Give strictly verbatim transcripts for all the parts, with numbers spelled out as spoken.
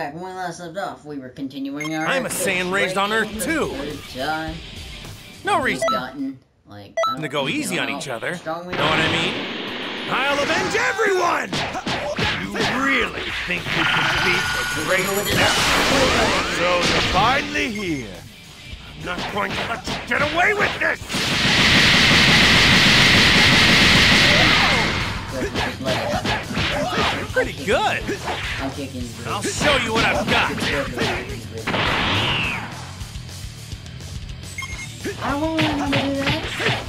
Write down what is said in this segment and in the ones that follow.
back when we last left off, we were continuing our. I'm a Saiyan raised on Earth too. Time. No reason Gotten, like, to go easy on each other. Know what I I mean? I'll avenge everyone! You really think you can beat the great now? So you're finally here. I'm not going to let you get away with this! You're pretty good. I'm kicking you. I'll show you what I've got. I don't want him to do that.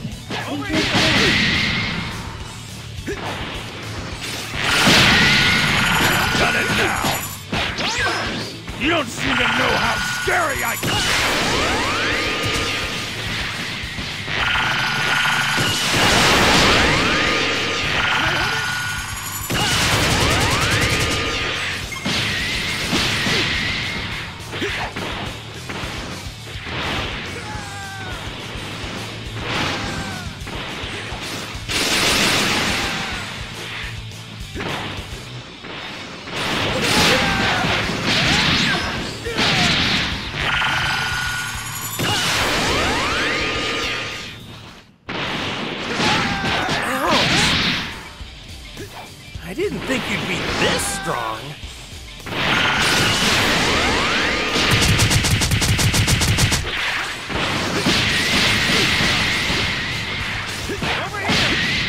Got it now. You don't seem to know how scary I can be. I didn't think you'd be this strong. Over here!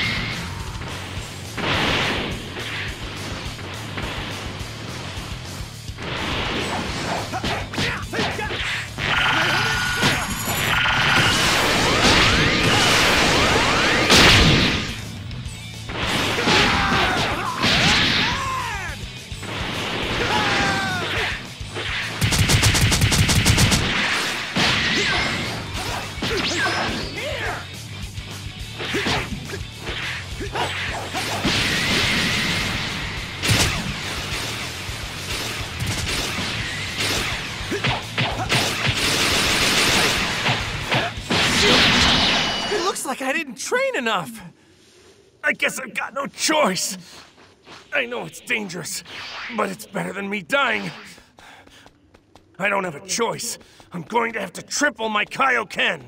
It looks like I didn't train enough. I guess I've got no choice. I know it's dangerous, but it's better than me dying. I don't have a choice. I'm going to have to triple my Kaioken.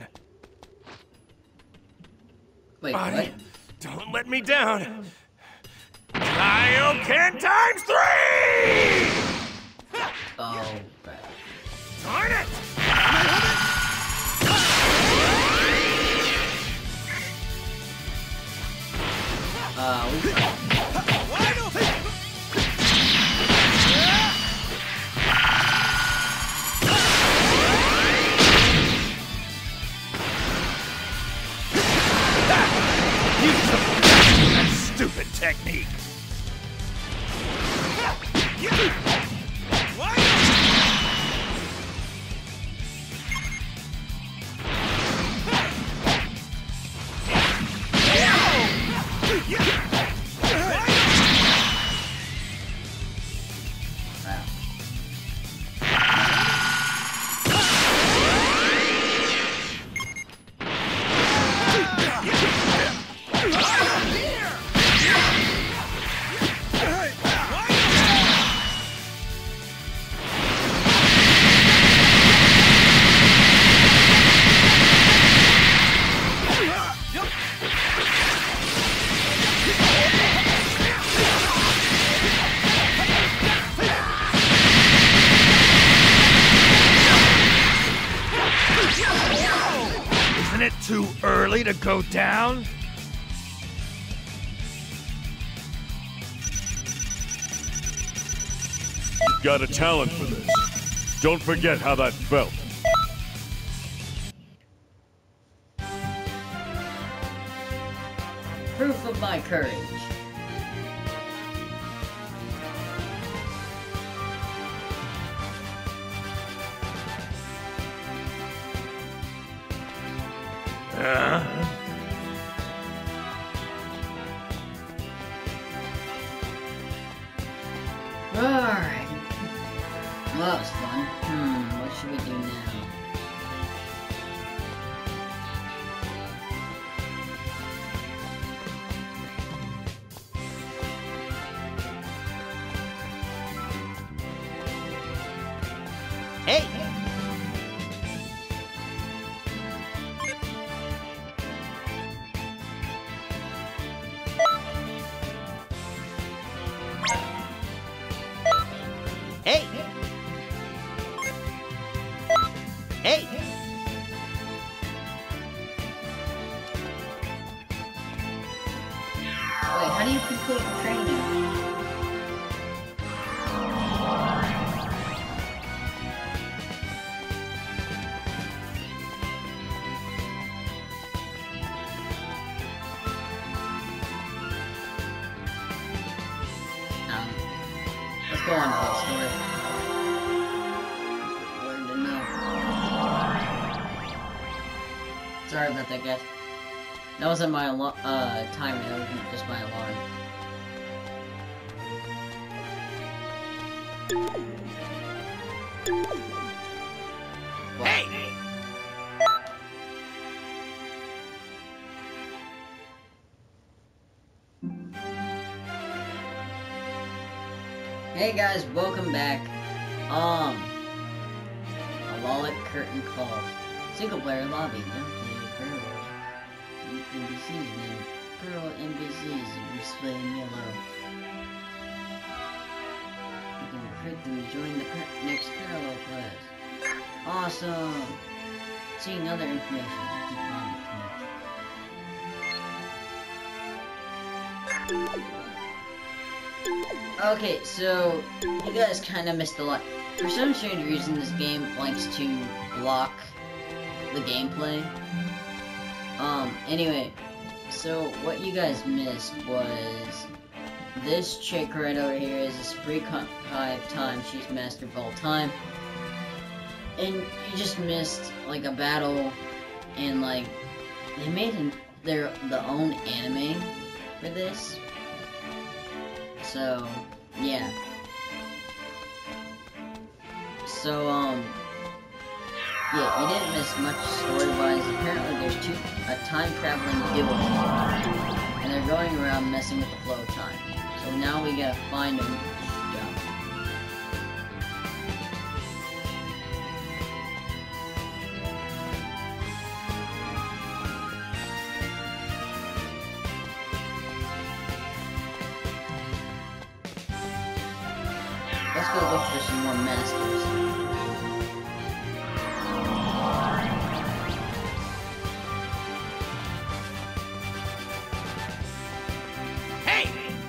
Wait, Body, what? don't let me down. Kaioken times three! Oh, crap. Darn it! Uh, we... That stupid technique. Isn't it too early to go down? You've got a talent for this. Don't forget how that felt. Proof of my courage. Uh? Alright. Well, that was fun. Hmm, what should we do now? Hey! Hey! Hey! Wait, how do you complete training? Um, let's go on to the story. Learn to know. Sorry about that, guys. That wasn't my alarm, uh, timer, that was just my alarm. What? Hey! Hey guys, welcome back. Um, a Lollet Curtain Calls. Single player lobby. Empty Pearl. N B Cs named Pearl N B Cs displayed in yellow. You can recruit them to join the per next parallel class. Awesome. Seeing other information. Keep on connected. Okay, so you guys kind of missed a lot. For some strange reason, this game likes to block the gameplay. Um, anyway, so what you guys missed was this chick right over here is a spree five time. She's master of all time. And you just missed, like, a battle, and, like, they made an, their the own anime for this. So, yeah. So, um, yeah, you didn't miss much story-wise. Apparently there's two, a time-traveling duo, and they're going around messing with the flow of time. So now we gotta find them. Let's go look for some more masters. Hey!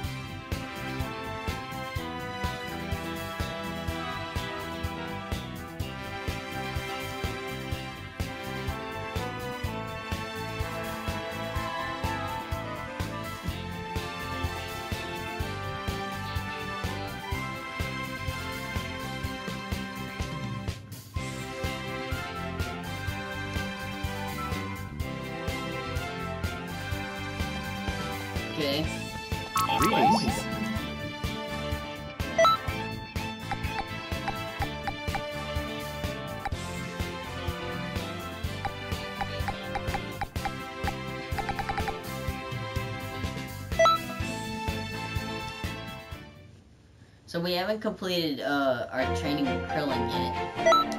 Okay. Greetings. So we haven't completed uh, our training with Krillin yet.